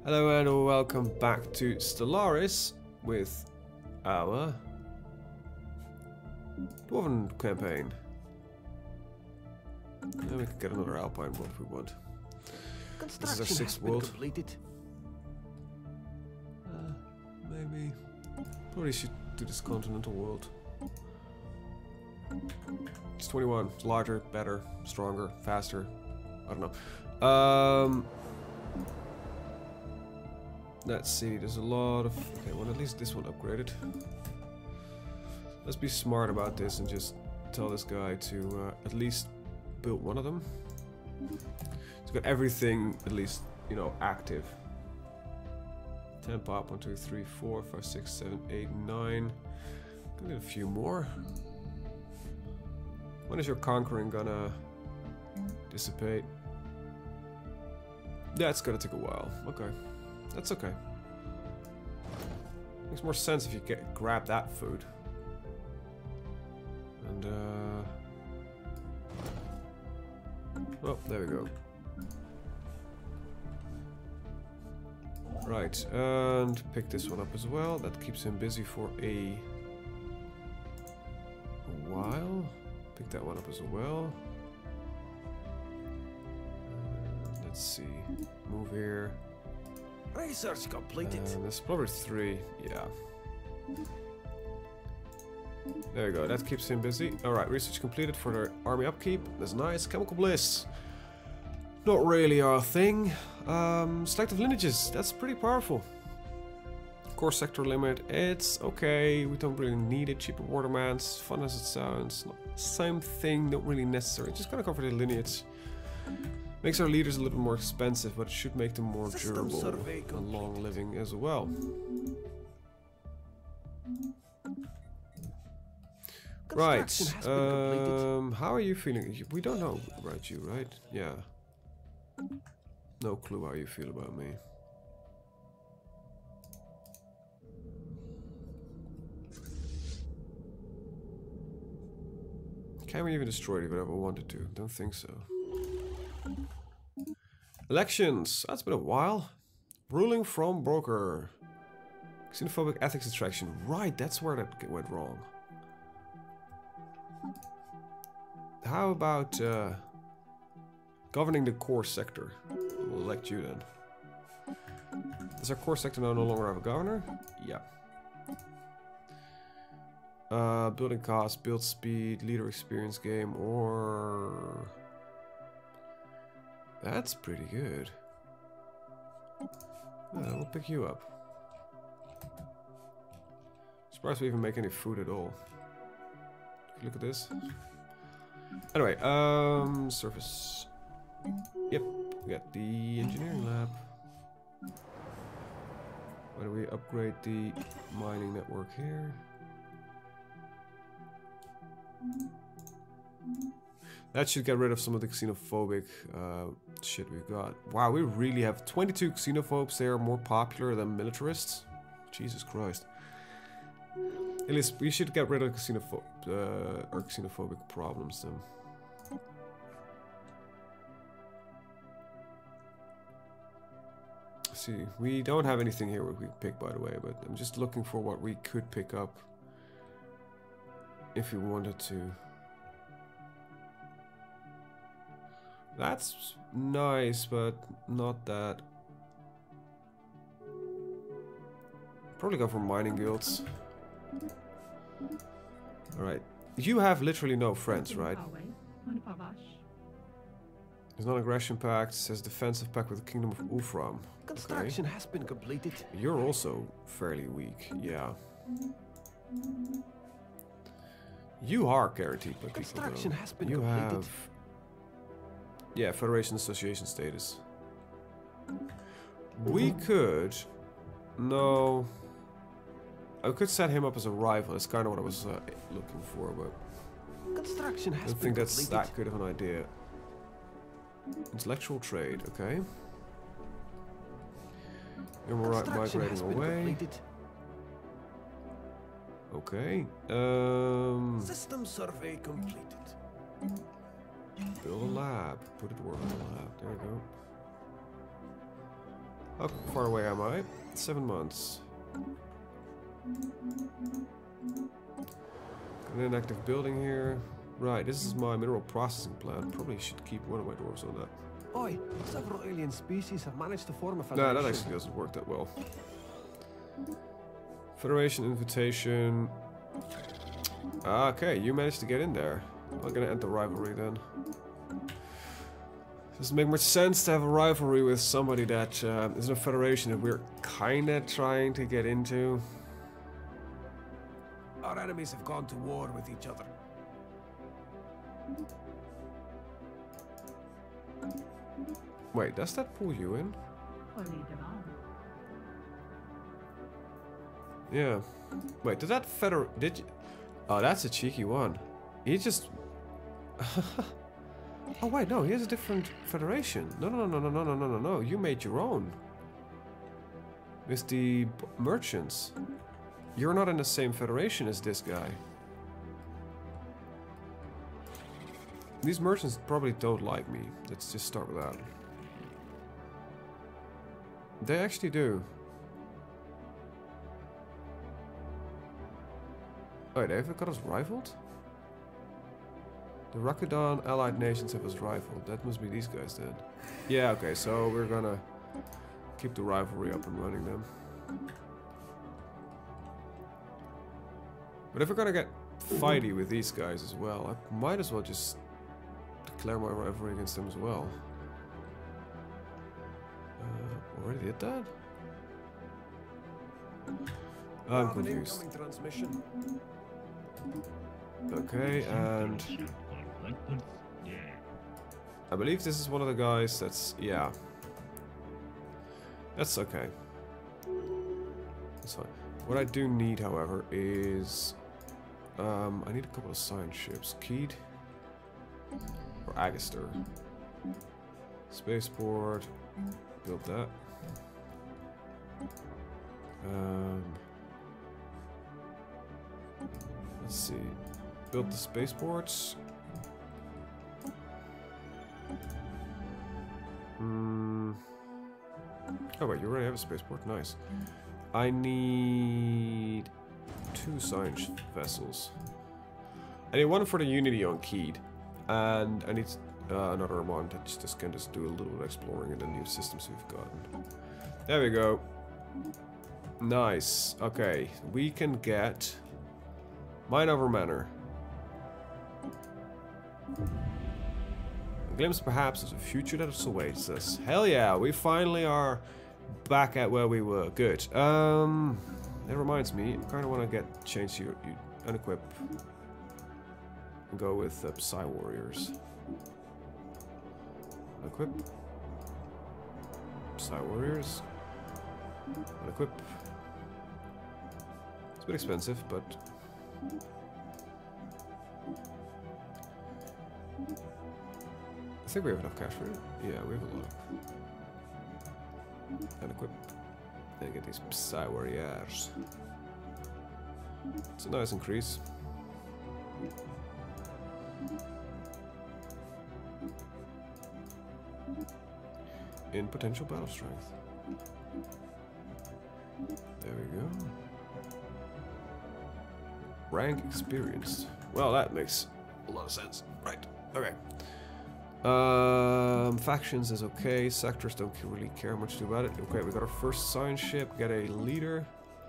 Hello and welcome back to Stellaris with our Dwarven campaign. And we could get another Alpine world if we want. This is our 6th world. Completed. Maybe. Probably should do this continental world. It's 21. It's larger, better, stronger, faster. I don't know. Let's see, there's a lot of... Okay, well at least this one upgraded. Let's be smart about this and just tell this guy to at least build one of them. It's got everything at least, you know, active. 10 pop, 1, 2, 3, 4, 5, 6, 7, 8, 9. Gonna get a few more. When is your conquering gonna dissipate? Yeah, it's gonna take a while. Okay. That's okay. Makes more sense if you grab that food. And oh, there we go. Right, and pick this one up as well. That keeps him busy for a while. Pick that one up as well. Let's see. Move here. Research completed. There's probably 3, yeah. There we go, that keeps him busy. Alright, research completed for their army upkeep. That's nice. Chemical bliss. Not really our thing. Selective lineages, that's pretty powerful. Core sector limit, it's okay. We don't really need it. Cheaper watermans, fun as it sounds. Not same thing, not really necessary. Just gonna cover the lineage. Makes our leaders a little more expensive, but it should make them more durable and long living as well. Right, how are you feeling? We don't know about you, right? Yeah. No clue how you feel about me. Can we even destroy it if I ever wanted to? Don't think so. Elections. That's been a while. Ruling from broker. Xenophobic ethics attraction. Right, that's where that went wrong. How about governing the core sector? We'll elect you then. Does our core sector now no longer have a governor? Yeah. Building cost, build speed, leader experience game, or... That's pretty good. We'll pick you up. Surprised we even make any food at all. Look at this. Anyway, surface. Yep, we got the engineering lab. Why do we upgrade the mining network here? That should get rid of some of the xenophobic shit we've got. Wow, we really have 22 xenophobes. They are more popular than militarists. Jesus Christ. At least we should get rid of our xenophobic problems then. See, we don't have anything here we pick, by the way, but I'm just looking for what we could pick up if we wanted to. That's nice, but not that. Probably go for mining guilds. Alright. You have literally no friends, right? There's non-aggression pact, says defensive pact with the Kingdom of Ulfram. Construction has been completed. You're also fairly weak, yeah. You are guaranteed by people, Construction has been you completed. have... Yeah, Federation Association status. We could... No... I could set him up as a rival. That's kind of what I was looking for, but... Construction has I don't been think that's completed. that good of an idea. Intellectual trade, okay. And we're Construction has migrating been away. completed. Okay. System survey completed. Build a lab. Put it to work in a lab. There we go. How far away am I? 7 months. An inactive building here. Right, this is my mineral processing plant. Probably should keep one of my dwarves on that. Oi, several alien species have managed to form a No, federation. that actually doesn't work that well. Federation invitation. Okay, you managed to get in there. I'm gonna end the rivalry then. Doesn't make much sense to have a rivalry with somebody that is in a federation that we're kinda trying to get into. Our enemies have gone to war with each other. Wait, does that pull you in? Yeah. Wait, did that did you? Oh, that's a cheeky one. He just... Oh wait, no, he has a different federation. No. You made your own. With the merchants. You're not in the same federation as this guy. These merchants probably don't like me. Let's just start with that. They actually do. Wait, they've got us rivaled? The Rakuten allied nations have us rivaled. That must be these guys then. Yeah, okay, so we're gonna keep the rivalry up and running then. But if we're gonna get fighty with these guys as well, I might as well just declare my rivalry against them as well. Already did that? I'm confused. Transmission. Okay, and I believe this is one of the guys that's... yeah. That's okay. That's fine. What I do need, however, is... I need a couple of science ships. Keed? Or Agaster? Spaceport. Build that. Let's see. Build the spaceports. Oh wait, you already have a spaceport. Nice. I need 2 science vessels. I need one for the Unity on Keed, and I need another one that just can just do a little bit of exploring in the new systems we've gotten. There we go. Nice. Okay, we can get Mine over Manor. A glimpse perhaps of the future that awaits us. Hell yeah, we finally are back at where we were. Good. That reminds me, I kind of want to change you unequip and go with Psy Warriors. Unequip. Psy Warriors. Unequip. It's a bit expensive, but I think we have enough cash for it. Yeah, we have a lot. And equip. And get these Psy Warriors. It's a nice increase. In potential battle strength. There we go. Rank experienced. Well, that makes a lot of sense. Right. Okay. Factions is okay. Sectors don't really care much about it. Okay, we got our first science ship. Get a leader.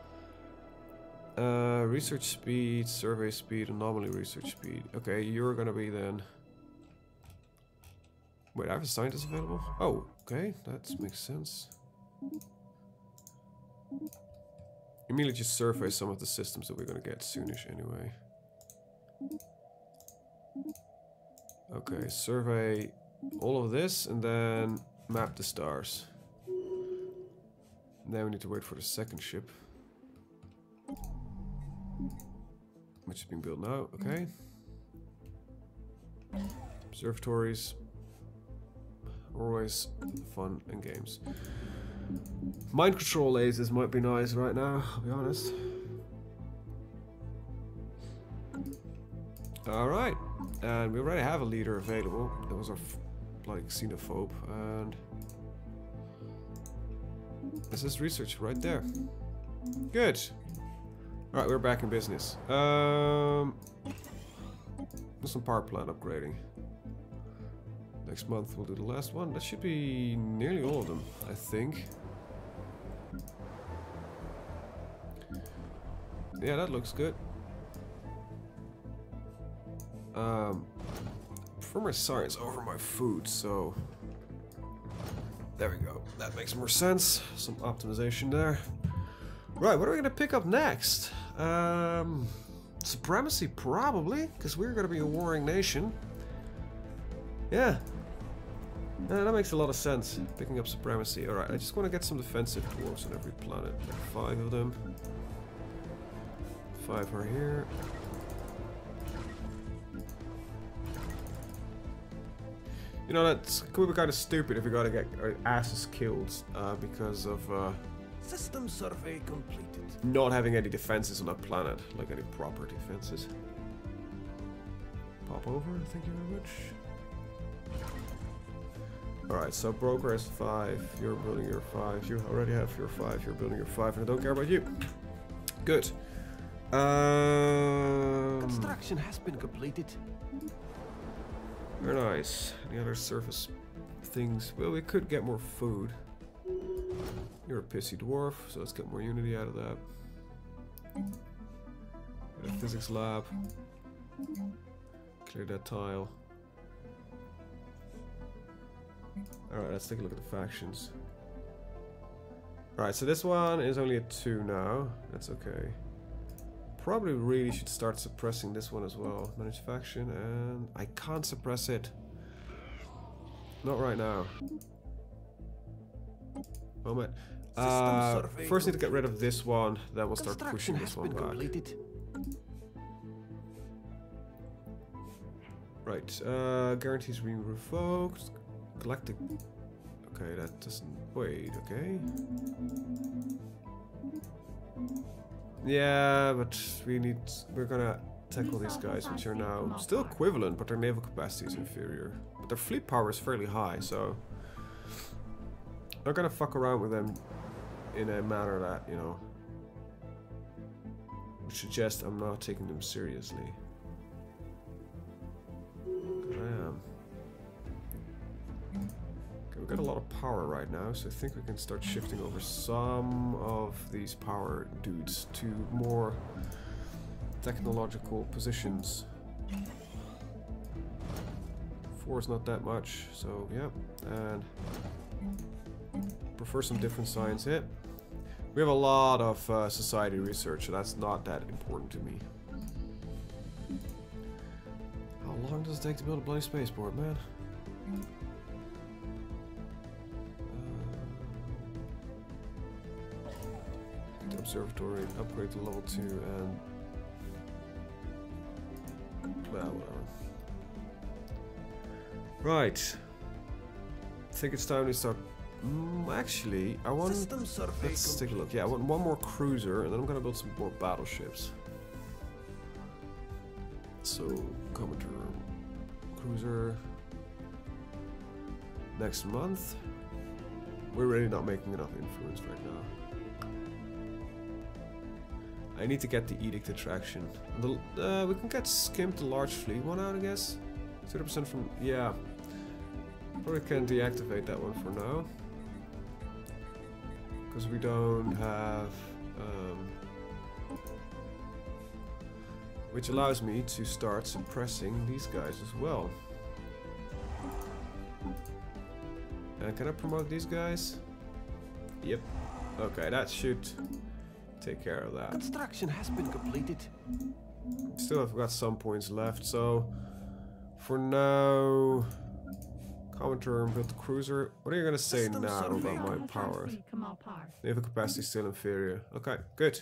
Research speed, survey speed, anomaly research speed. Okay, you're gonna be then. Wait, I have a scientist available? Oh, okay, that makes sense. Immediately just survey some of the systems that we're gonna get soonish anyway. Okay, survey all of this and then map the stars. And then we need to wait for the second ship, which is being built now. Okay. Observatories. Always fun and games. Mind control lasers might be nice right now, I'll be honest. Alright, and we already have a leader available. That was our like xenophobe, and This is research right there. Good. Alright, we're back in business. Some power plant upgrading. Next month we'll do the last one. That should be nearly all of them, I think. Yeah, that looks good. For my science over my food, so there we go. That makes more sense. Some optimization there. Right, what are we gonna pick up next? Supremacy, probably, because we're gonna be a warring nation. Yeah. That makes a lot of sense, picking up supremacy. Alright, I just want to get some defensive dwarves on every planet. Like 5 of them. 5 are here. You know, that's could be kind of stupid if we gotta get our asses killed because of System survey completed. not having any defenses on that planet, like any proper defenses. Pop over, thank you very much. Alright, so broker has 5, you're building your 5, you already have your 5, you're building your 5, and I don't care about you. Good. Construction has been completed. Very nice. Any other surface things? Well, we could get more food. You're a pissy dwarf, so let's get more unity out of that. Get a physics lab. Clear that tile. Alright, let's take a look at the factions. Alright, so this one is only at 2 now. That's okay. Probably really should start suppressing this one as well. Manage faction, and I can't suppress it. Not right now. Moment. First need to get rid of this one, then we'll start pushing this one back. Completed. Right, guarantees being revoked. Galactic. Okay, that doesn't. Wait, okay. Yeah, but we're gonna tackle these guys, which are now still equivalent, but their naval capacity is inferior. But their fleet power is fairly high, so not gonna fuck around with them in a manner that, you know, would suggest I'm not taking them seriously. 'Cause I am. Okay, we've got a lot of power right now, so I think we can start shifting over some of these power dudes to more technological positions. 4 is not that much, so yeah, and prefer some different science hit. We have a lot of society research, so that's not that important to me. How long does it take to build a bloody spaceport, man? Observatory, upgrade to level 2, and well, whatever. Right. I think it's time to start. Actually, I want. Let's take a look. Yeah, I want one more cruiser, and then I'm gonna build some more battleships. So, Commodore cruiser next month. We're really not making enough influence right now. I need to get the Edict attraction. We can get Skimp the large fleet one out, I guess. 30% from... yeah. Probably can deactivate that one for now. Because we don't have... which allows me to start suppressing these guys as well. And can I promote these guys? Yep. Okay, that should... take care of that. Construction has been completed. Still have got some points left, so for now, Commodore and build the cruiser. What are you gonna say now about my power? Naval capacity still inferior. Okay, good.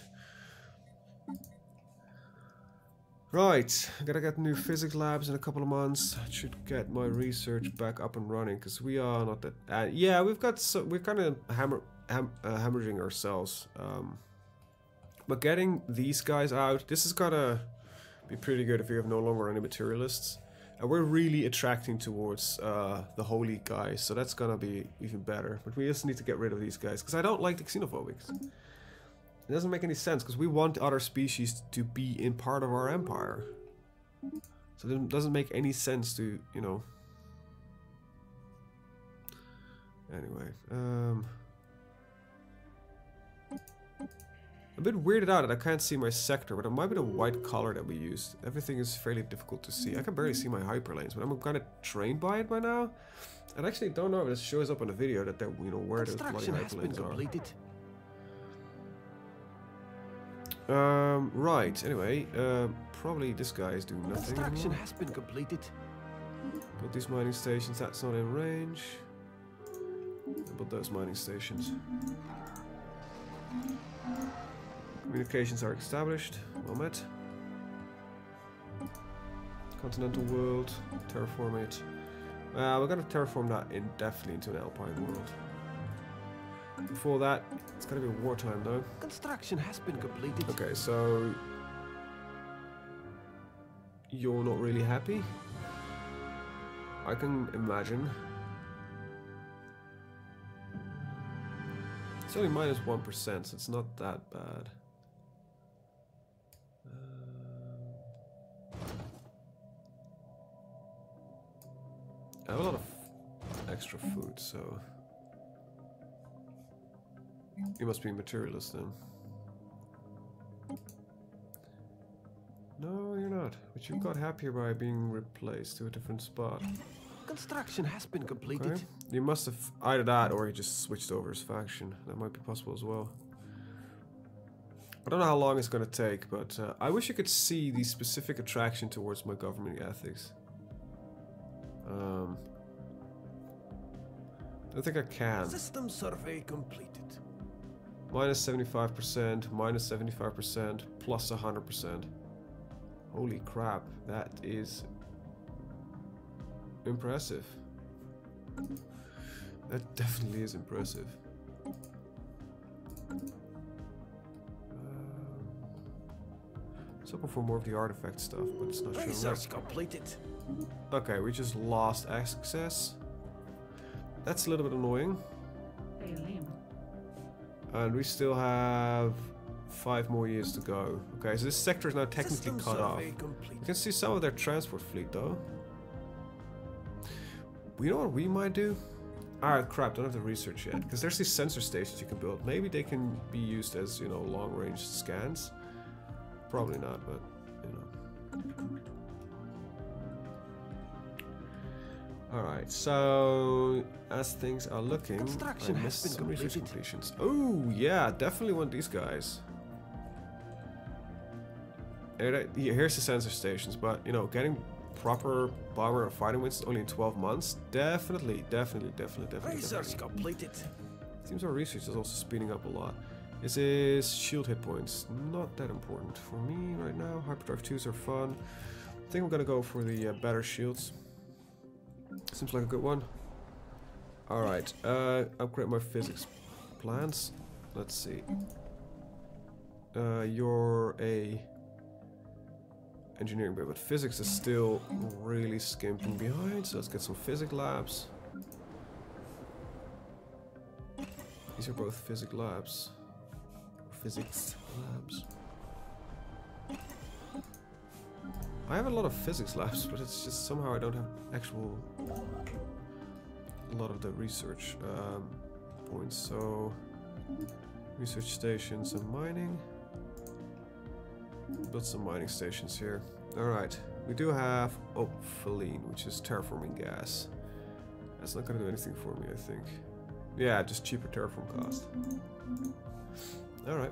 Right, I gotta get new physics labs in a couple of months. I should get my research back up and running because we are not that. Yeah, we've got we're kind of hemorrhaging ourselves. But getting these guys out, this is gonna be pretty good if we have no longer any materialists. And we're really attracting towards the holy guys, so that's gonna be even better. But we just need to get rid of these guys, because I don't like the xenophobics. It doesn't make any sense, because we want other species to be in part of our empire. So it doesn't make any sense to, you know... Anyway, I'm a bit weirded out that I can't see my sector, but it might be the white color that we used. Everything is fairly difficult to see. I can barely see my hyperlanes, but I'm kind of trained by it by now. And I actually don't know if it shows up on the video that they're, you know, where the bloody hyperlanes are. Right, anyway, probably this guy is doing nothing Construction anymore. has been completed. Build these mining stations, that's not in range. Build those mining stations. Communications are established. Well met. Continental world. Terraform it. We're gonna terraform that indefinitely into an Alpine world. Before that, it's gotta be wartime though. Construction has been completed. Okay, so you're not really happy? I can imagine. It's only minus 1%, so it's not that bad. I have a lot of extra food, so... You must be materialist then. No, you're not. But you got happier by being replaced to a different spot. Construction has been completed. Okay. You must have either that or he just switched over his faction. That might be possible as well. I don't know how long it's gonna take, but I wish you could see the specific attraction towards my government ethics. I don't think I can. System survey completed. Minus 75%, minus 75%, plus 100%. Holy crap, that is impressive. That definitely is impressive. It's open for more of the artifact stuff, but it's not showing up. Research completed. Okay, we just lost access. That's a little bit annoying. And we still have 5 more years to go. Okay, so this sector is now technically cut off. You can see some of their transport fleet though. You know what we might do? Alright, crap, don't have the research yet. Because there's these sensor stations you can build. Maybe they can be used as, you know, long-range scans. Probably not, but, you know. Alright, so as things are looking, Construction I has missed been some research completed. completions. Oh, yeah, definitely want these guys. Here's the sensor stations, but, you know, getting proper bomber or fighting wins only in 12 months, definitely. Research completed. Seems our research is also speeding up a lot. This is shield hit points, not that important for me right now. Hyperdrive 2s are fun. I think I'm gonna go for the better shields. Seems like a good one. Alright, upgrade my physics plans. Let's see. You're a engineering bit, but physics is still really skimping behind, so let's get some physics labs. These are both physics labs. Physics labs. I have a lot of physics labs, but it's just somehow I don't have actual a lot of the research points. So research stations and mining. Build some mining stations here. Alright, we do have Ophaline, which is terraforming gas. That's not gonna do anything for me, I think. Yeah, just cheaper terraform cost. Alright.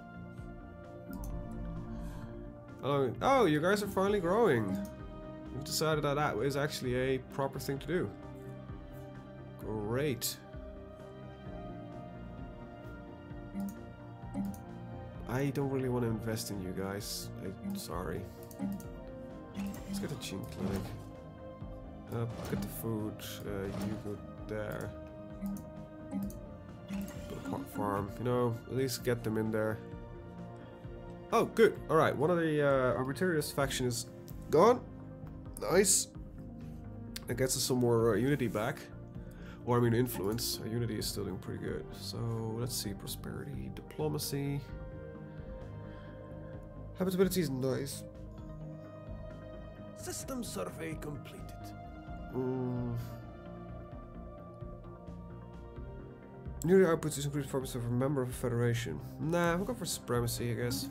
Oh, you guys are finally growing. We've decided that that is actually a proper thing to do. Great. I don't really want to invest in you guys. I'm sorry. Let's get the Gene Clinic. Get the food. You go there. Build a pot farm. You know, at least get them in there. Oh, good. Alright, one of the our materialist faction is gone. Nice. It gets us some more unity back. Or I mean influence. Unity is still doing pretty good. So let's see, prosperity, diplomacy. Habitability is nice. System survey completed. Unity outputs is increased 4% for a member of a federation. Nah, we'll go for supremacy, I guess.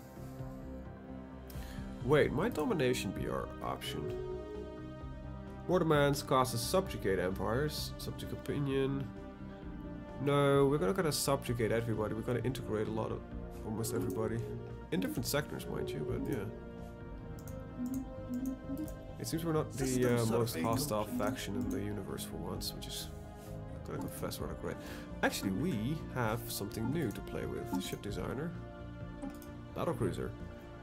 Wait, might domination be our option? More demands causes subjugate empires. Subject opinion. No, we're not gonna subjugate everybody. We're gonna integrate a lot of almost everybody. In different sectors, mind you, but yeah. It seems we're not the most hostile faction in the universe for once, which is, I'm gonna confess, rather great. Actually, we have something new to play with. Ship designer. Battlecruiser.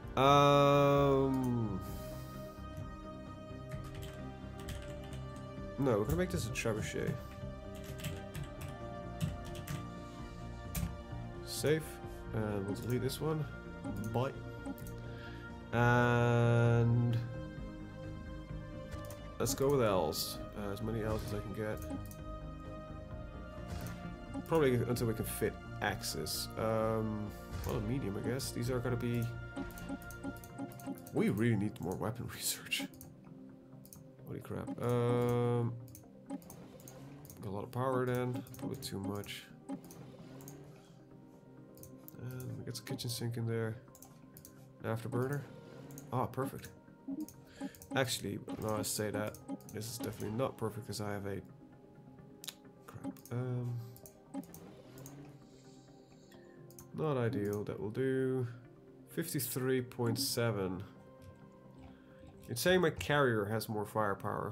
No, we're gonna make this a trebuchet. Save. And we'll delete this one. Bye. And let's go with L's. As many L's as I can get. Probably until we can fit Axis. Well, a medium, I guess. These are gonna be. We really need more weapon research. Holy crap. Got a lot of power then. Probably too much. And we get some kitchen sink in there. Afterburner. Ah, perfect. Actually, no, I say that. This is definitely not perfect because I have a. Crap. Not ideal. That will do. 53.7. It's saying my carrier has more firepower.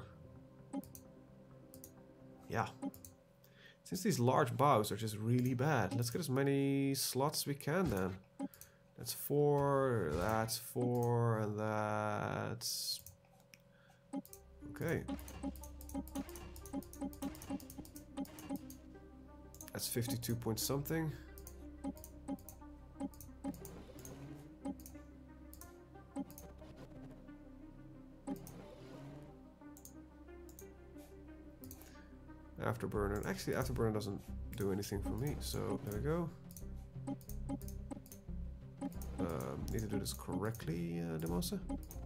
Yeah. Since these large bows are just really bad, let's get as many slots as we can then. That's 4, that's 4, and that's... Okay. That's 52 point something. Afterburner. Actually, Afterburner doesn't do anything for me, so there we go. Need to do this correctly, Demosa.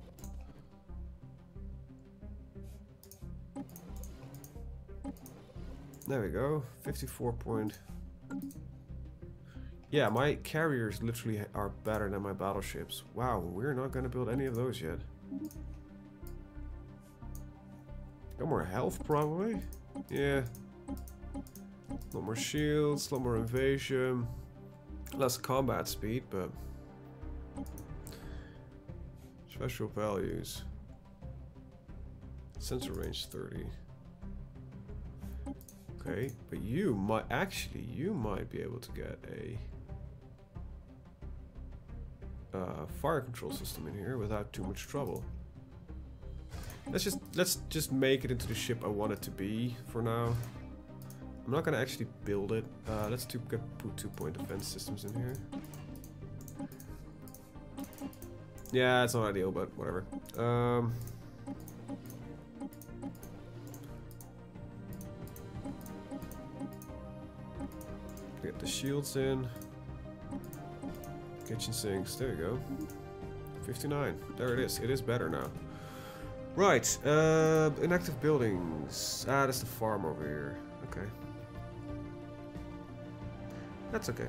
There we go. 54 point. Yeah, my carriers literally are better than my battleships. Wow, we're not gonna build any of those yet. Got more health, probably. Yeah. A lot more shields, a lot more invasion, less combat speed, but special values. Sensor range 30. Okay, but you might be able to get a fire control system in here without too much trouble. Let's just make it into the ship I want it to be for now. I'm not gonna actually build it. Let's put 2-point defense systems in here. Yeah, it's not ideal, but whatever. Get the shields in. Kitchen sinks. There we go. 59. There it is. It is better now. Right. Inactive buildings. Ah, that's the farm over here. Okay. That's okay.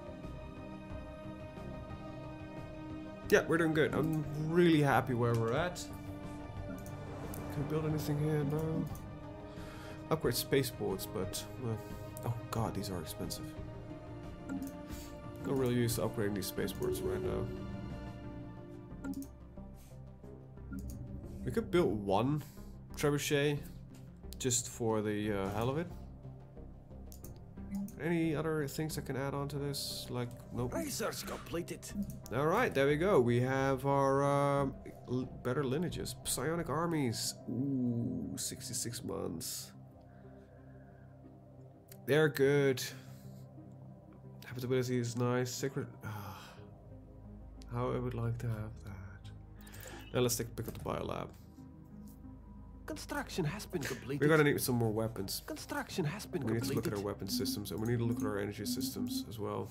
Yeah, we're doing good. I'm really happy where we're at. Can we build anything here? No. Upgrade spaceports, but oh god, these are expensive. Not really used to upgrading these spaceports right now. We could build one trebuchet just for the hell of it. Any other things I can add on to this? Like, nope. Research completed. Alright, there we go. We have our better lineages. Psionic armies. Ooh, 66 months. They're good. Habitability is nice. Secret. How I would like to have that. Now let's pick up the biolab. Construction has been completed. We're gonna need some more weapons. Construction has been We need to completed. look at our weapon systems, and we need to look at our energy systems as well.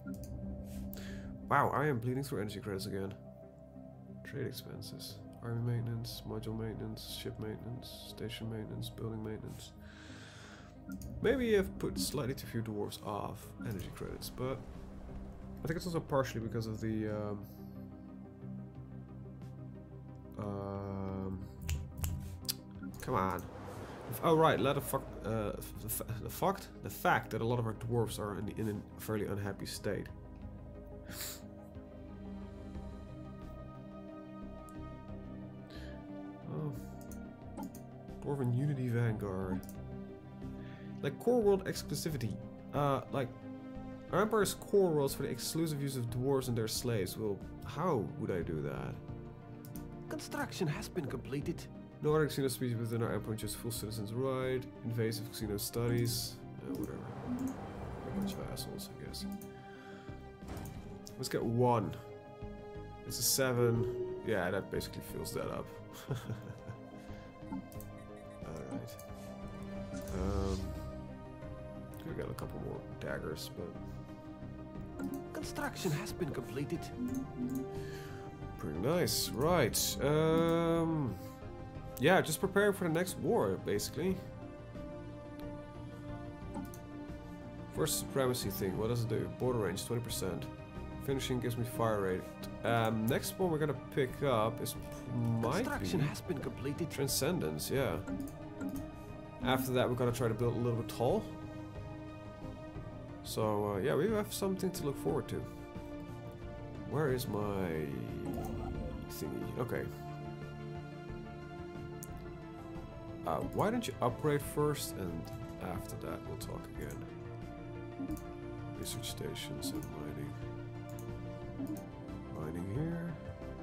Wow, I am bleeding through energy credits again. Trade expenses. Army maintenance, module maintenance, ship maintenance, station maintenance, building maintenance. Maybe I've put slightly too few dwarves off energy credits, but I think it's also partially because of the come on. Oh right, the fact that a lot of our dwarves are in a fairly unhappy state. Oh. Dwarven Unity Vanguard. Like core world exclusivity. Like our empire's core worlds for the exclusive use of dwarves and their slaves. Well, how would I do that? Construction has been completed. No other Xeno species within our empire, just full citizens' right. Invasive Xeno studies. Whatever. A bunch of assholes, I guess. Let's get 1. It's a 7. Yeah, that basically fills that up. Alright. We got a couple more daggers, but... Construction has been completed. Pretty nice. Right. Yeah, just preparing for the next war, basically. First supremacy thing, what does it do? Border range, 20%. Finishing gives me fire rate. Next one we're gonna pick up is Construction has been completed. Transcendence, yeah. After that we're gonna try to build a little bit tall. So yeah, we have something to look forward to. Where is my thingy? Okay. Why don't you upgrade first, and after that we'll talk again. Research stations and mining. Mining here.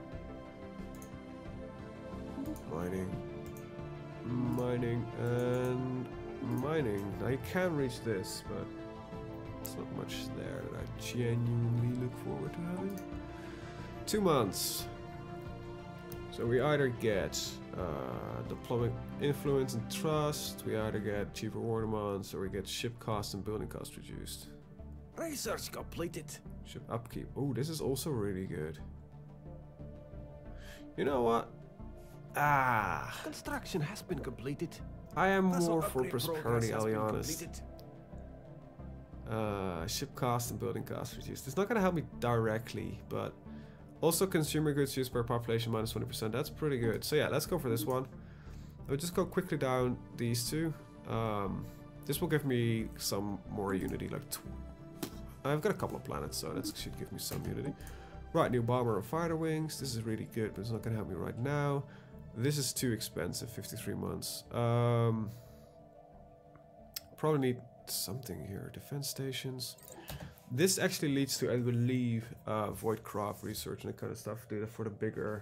Mining. Mining and mining. Now you can reach this, but there's not much there that I genuinely look forward to having. 2 months. So we either get diplomatic influence and trust, we either get cheaper ornaments, or we get ship cost and building cost reduced. Research completed. Ship upkeep. Oh, this is also really good. You know what? Construction has been completed. I am Vessel more for upgrade prosperity, progress I'll be has been honest. completed. Ship cost and building cost reduced. It's not gonna help me directly, but also consumer goods used per population minus 20%. That's pretty good. So yeah, let's go for this one. I'll just go quickly down these two. This will give me some more unity. Like I've got a couple of planets, so that should give me some unity. Right, new bomber and fighter wings. This is really good, but it's not gonna help me right now. This is too expensive. 53 months. Probably need something here. Defense stations. This actually leads to, I believe, Voidcraft research and that kind of stuff. Data for the bigger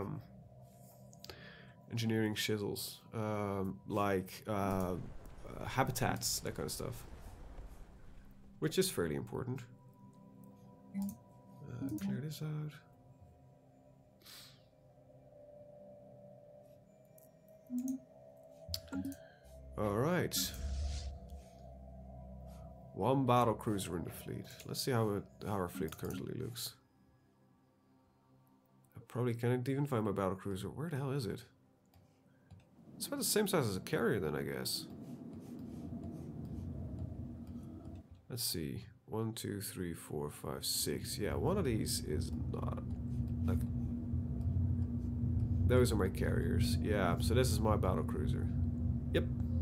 engineering shizzles, like habitats, that kind of stuff, which is fairly important. Clear this out. All right. 1 battle cruiser in the fleet. Let's see how our fleet currently looks. I probably can't even find my battle cruiser. Where the hell is it? It's about the same size as a carrier then, I guess. Let's see. 1, 2, 3, 4, 5, 6. Yeah, one of these is not... like... Those are my carriers. Yeah, so this is my battle cruiser. Yep.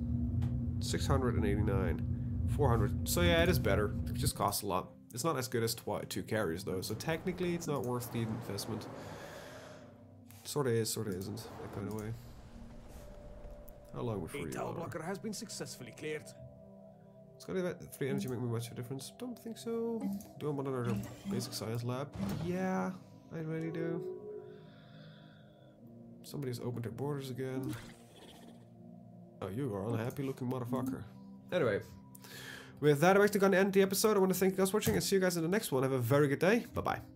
689. 400. So yeah, it is better. It just costs a lot. It's not as good as 2 carriers though, so technically it's not worth the investment. Sorta is, sorta isn't. That kind of way. How long before you Intel are? blocker has been successfully cleared. It's gonna be free energy make me much of a difference. Don't think so. Do I want another basic science lab? Yeah, I really do. Somebody's opened their borders again. Oh, you are unhappy looking motherfucker. Anyway. With that, I'm actually going to end the episode. I want to thank you guys for watching and see you guys in the next one. Have a very good day. Bye-bye.